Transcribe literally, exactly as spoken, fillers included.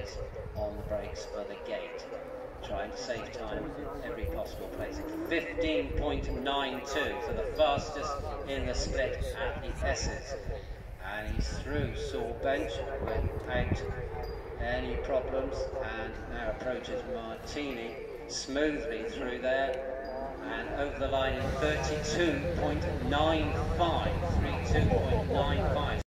is on the brakes for the gate, trying to save time every possible place. fifteen point nine two, so the fastest in the split at the S's. And he's through Saw Bench without any problems, and now approaches Martini smoothly through there and over the line in thirty-two point nine five, thirty-two point nine five.